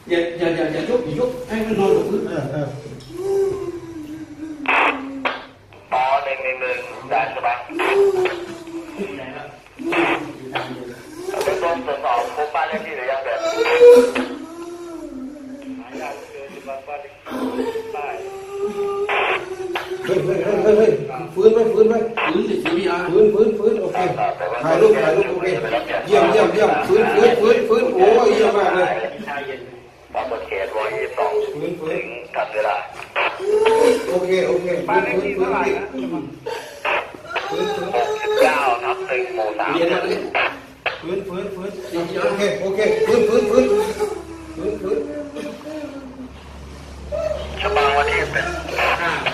อย่ายกให้มันนอนกับพื้นปอ111ได้ใช่ไหมเป็นต้นตรวจสอบพบบ้านเลขที่หรือยังแบบหายากเจอที่บ้านใต้เฮ้ยฟื้นไหมฟื้นสิCPRฟื้นโอเคถ่ายรูปโอเคเยี่ยมฟื้นโอ้ยเยี่ยมมากเลยตามบทเขตว22ถึงทันเวลาโอเคบ้านเลขที่เท่าไหร่นะ69/1หมู่3 เรียนมาเลยฟื้นโอเคฟื้นฉบับวันที่เป็น